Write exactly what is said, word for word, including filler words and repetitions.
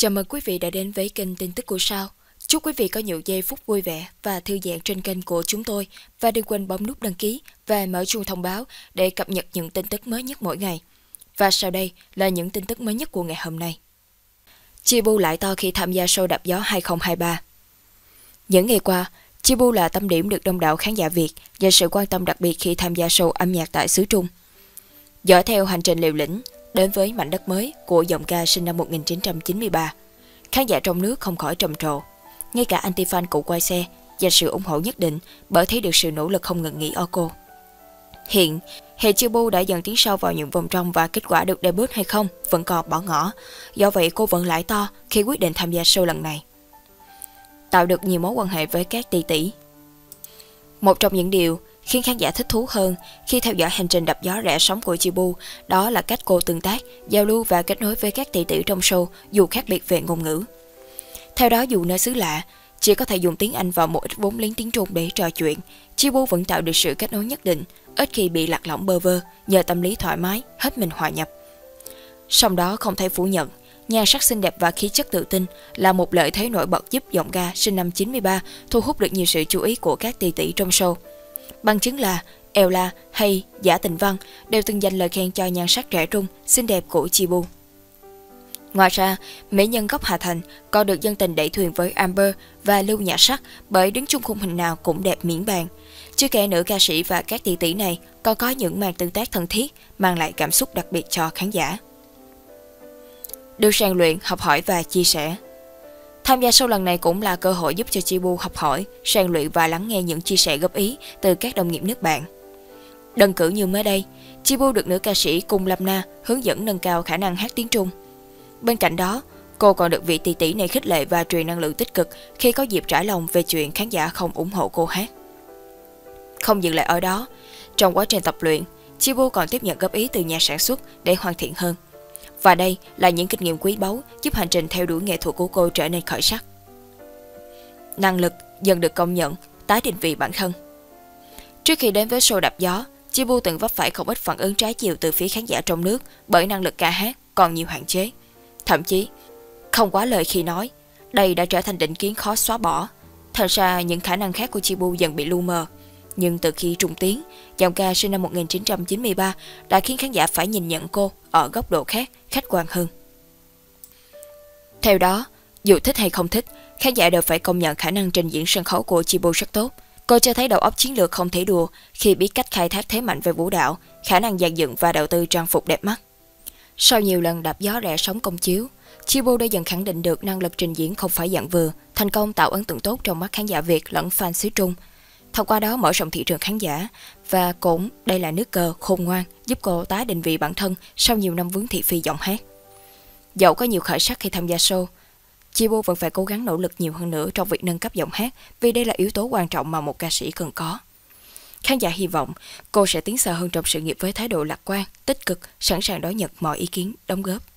Chào mừng quý vị đã đến với kênh tin tức của Sao. Chúc quý vị có nhiều giây phút vui vẻ và thư giãn trên kênh của chúng tôi. Và đừng quên bấm nút đăng ký và mở chuông thông báo để cập nhật những tin tức mới nhất mỗi ngày. Và sau đây là những tin tức mới nhất của ngày hôm nay. Chibu lại to khi tham gia show đạp gió hai không hai ba. Những ngày qua, Chibu là tâm điểm được đông đảo khán giả Việt dành sự quan tâm đặc biệt khi tham gia show âm nhạc tại xứ Trung. Dõi theo hành trình liều lĩnh đến với mảnh đất mới của giọng ca sinh năm một nghìn chín trăm chín mươi ba, khán giả trong nước không khỏi trầm trồ. Ngay cả anti-fan cụ quay xe dành sự ủng hộ nhất định bởi thấy được sự nỗ lực không ngừng nghỉ ở cô. Hiện, hệ Chibu đã dần tiến sâu vào những vòng trong và kết quả được debut hay không vẫn còn bỏ ngỏ. Do vậy cô vẫn lãi to khi quyết định tham gia show lần này. Tạo được nhiều mối quan hệ với các tỷ tỷ. Một trong những điều khiến khán giả thích thú hơn khi theo dõi hành trình đạp gió rẽ sóng của Chibu đó là cách cô tương tác, giao lưu và kết nối với các tỷ tỷ trong show dù khác biệt về ngôn ngữ. Theo đó, dù nơi xứ lạ, chỉ có thể dùng tiếng Anh và một ít vốn liếng tiếng Trung để trò chuyện, Chibu vẫn tạo được sự kết nối nhất định, ít khi bị lạc lõng bơ vơ nhờ tâm lý thoải mái, hết mình hòa nhập. Song đó không thể phủ nhận, nhan sắc xinh đẹp và khí chất tự tin là một lợi thế nổi bật giúp giọng ca sinh năm chín mươi ba thu hút được nhiều sự chú ý của các tỷ tỷ trong show. Bằng chứng là Ella hay Giả Tình Văn đều từng dành lời khen cho nhan sắc trẻ trung, xinh đẹp của Chibu. Ngoài ra, mỹ nhân gốc Hà Thành còn được dân tình đẩy thuyền với Amber và Lưu Nhã Sắc bởi đứng chung khung hình nào cũng đẹp miễn bàn. Chưa kể nữ ca sĩ và các tỷ tỷ này còn có những màn tương tác thân thiết mang lại cảm xúc đặc biệt cho khán giả. Được rèn luyện, học hỏi và chia sẻ. Tham gia show lần này cũng là cơ hội giúp cho Chibu học hỏi, rèn luyện và lắng nghe những chia sẻ góp ý từ các đồng nghiệp nước bạn. Đơn cử như mới đây, Chibu được nữ ca sĩ Cung Lâm Na hướng dẫn nâng cao khả năng hát tiếng Trung. Bên cạnh đó, cô còn được vị tỷ tỷ này khích lệ và truyền năng lượng tích cực khi có dịp trải lòng về chuyện khán giả không ủng hộ cô hát. Không dừng lại ở đó, trong quá trình tập luyện, Chibu còn tiếp nhận góp ý từ nhà sản xuất để hoàn thiện hơn. Và đây là những kinh nghiệm quý báu giúp hành trình theo đuổi nghệ thuật của cô trở nên khởi sắc. Năng lực dần được công nhận, tái định vị bản thân. Trước khi đến với show đạp gió, Chibu từng vấp phải không ít phản ứng trái chiều từ phía khán giả trong nước bởi năng lực ca hát còn nhiều hạn chế. Thậm chí, không quá lời khi nói, đây đã trở thành định kiến khó xóa bỏ. Thật ra những khả năng khác của Chibu dần bị lu mờ. Nhưng từ khi trung tiến, giọng ca sinh năm một nghìn chín trăm chín mươi ba đã khiến khán giả phải nhìn nhận cô ở góc độ khác, khách quan hơn. Theo đó, dù thích hay không thích, khán giả đều phải công nhận khả năng trình diễn sân khấu của Chibu rất tốt. Cô cho thấy đầu óc chiến lược không thể đùa khi biết cách khai thác thế mạnh về vũ đạo, khả năng dàn dựng và đầu tư trang phục đẹp mắt. Sau nhiều lần đạp gió rẽ sóng công chiếu, Chibu đã dần khẳng định được năng lực trình diễn không phải dạng vừa, thành công tạo ấn tượng tốt trong mắt khán giả Việt lẫn fan xứ Trung. Thông qua đó mở rộng thị trường khán giả, và cũng đây là nước cờ khôn ngoan giúp cô tái định vị bản thân sau nhiều năm vướng thị phi giọng hát. Dẫu có nhiều khởi sắc khi tham gia show, Chibu vẫn phải cố gắng nỗ lực nhiều hơn nữa trong việc nâng cấp giọng hát vì đây là yếu tố quan trọng mà một ca sĩ cần có. Khán giả hy vọng cô sẽ tiến xa hơn trong sự nghiệp với thái độ lạc quan, tích cực, sẵn sàng đón nhận mọi ý kiến, đóng góp.